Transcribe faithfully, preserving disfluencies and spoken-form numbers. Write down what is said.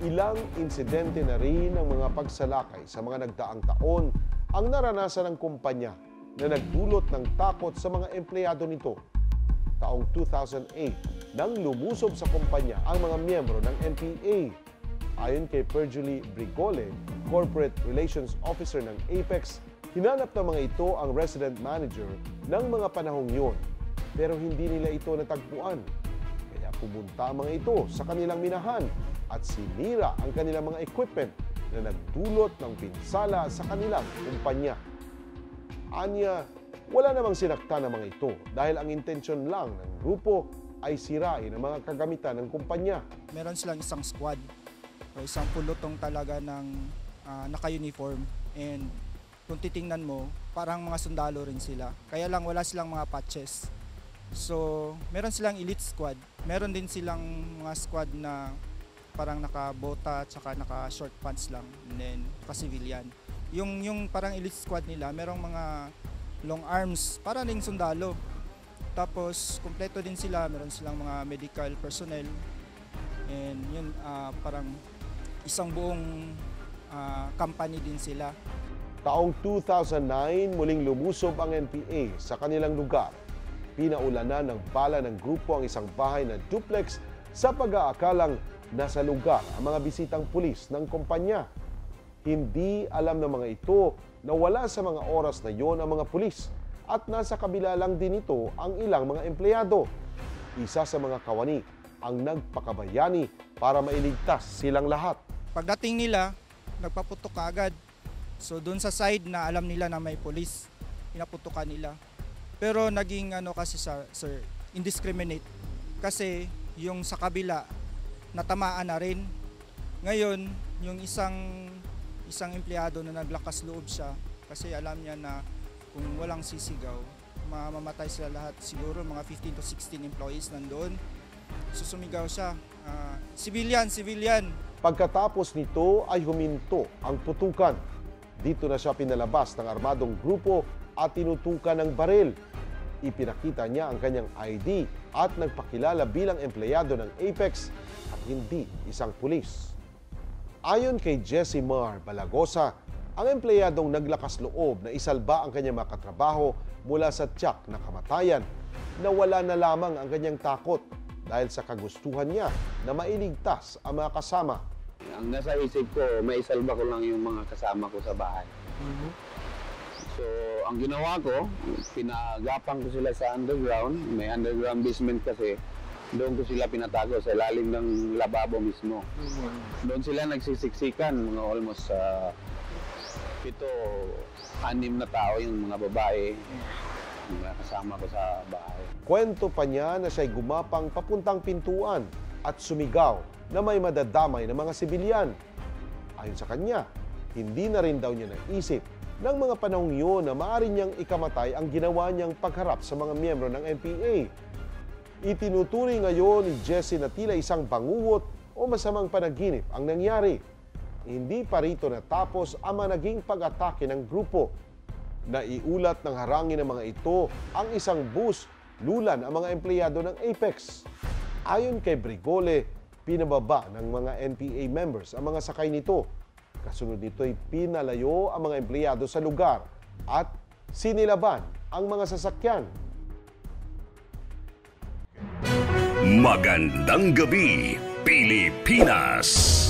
Ilang insidente na rin ng mga pagsalakay sa mga nagdaang taon ang naranasan ng kumpanya na nagdulot ng takot sa mga empleyado nito. Taong two thousand eight, nang lumusob sa kumpanya ang mga miyembro ng N P A. Ayon kay Perjulie Brigole, Corporate Relations Officer ng Apex, hinanap ng mga ito ang resident manager ng mga panahong yun. Pero hindi nila ito natagpuan. Kaya pumunta ang mga ito sa kanilang minahan at sinira ang kanilang mga equipment na nagdulot ng pinsala sa kanilang kumpanya. Anya, wala namang sinakta ng mga ito dahil ang intensyon lang ng grupo ay sirain ang mga kagamitan ng kumpanya. Meron silang isang squad o isang pulutong talaga ng uh, naka-uniform, and kung titingnan mo, parang mga sundalo rin sila. Kaya lang wala silang mga patches. So, meron silang elite squad. Meron din silang mga squad na parang naka-bota at saka naka-short pants lang, and then naka-civilian. Yung, yung parang elite squad nila, merong mga long arms, para ring sundalo. Tapos, kumpleto din sila, meron silang mga medical personnel. And yun, uh, parang isang buong uh, company din sila. Taong two thousand nine, muling lumusob ang N P A sa kanilang lugar. Pinaulanan ng bala ng grupo ang isang bahay na duplex sa pag-aakalang nasa lugar ang mga bisitang pulis ng kumpanya. Hindi alam ng mga ito na wala sa mga oras na yon ang mga pulis at nasa kabila lang din ito ang ilang mga empleyado. Isa sa mga kawani ang nagpakabayani para mailigtas silang lahat. Pagdating nila, nagpaputok ka agad. So doon sa side na alam nila na may pulis, pinaputokan nila. Pero naging ano kasi sa, sir, indiscriminate. Kasi yung sa kabila, natamaan na rin. Ngayon, yung isang isang empleyado na naglakas loob siya kasi alam niya na kung walang sisigaw, mamamatay sila lahat. Siguro mga fifteen to sixteen employees nandoon. Susumigaw siya, uh, civilian, civilian. Pagkatapos nito ay huminto ang putukan. Dito na siya pinalabas ng armadong grupo at tinutukan ng baril. Ipinakita niya ang kanyang I D at nagpakilala bilang empleyado ng Apex at hindi isang pulis. Ayon kay Jessie Mar Balagosa, ang empleyadong naglakas loob na isalba ang kanyang mga katrabaho mula sa tiyak na kamatayan, nawala na lamang ang kanyang takot dahil sa kagustuhan niya na mailigtas ang mga kasama. Ang nasa isip ko, may isalba ko lang yung mga kasama ko sa bahay. Mm-hmm. So, ang ginawa ko, pinagapang ko sila sa underground. May underground basement kasi. Doon ko sila pinatago sa ilalim ng lababo mismo. Mm-hmm. Doon sila nagsisiksikan, mga almost uh, pito, anim na tao yung mga babae. Yung mga kasama ko sa bahay. Kwento pa niya na siya'y gumapang papuntang pintuan at sumigaw na may madadamay ng mga sibilyan. Ayon sa kanya, hindi na rin daw niya naisip ng mga panahong yun na maaari niyang ikamatay ang ginawa niyang pagharap sa mga miyembro ng N P A. Itinuturi ngayon ni Jessie na tila isang banguwot o masamang panaginip ang nangyari. Hindi pa rito natapos ang naging pag-atake ng grupo. Naiulat ng harangin ng mga ito ang isang bus, lulan ang mga empleyado ng Apex. Ayon kay Brigole, pinababa ng mga N P A members ang mga sakay nito. Kasunod nito'y pinalayo ang mga empleyado sa lugar at sinilaban ang mga sasakyan. Magandang Gabi, Pilipinas!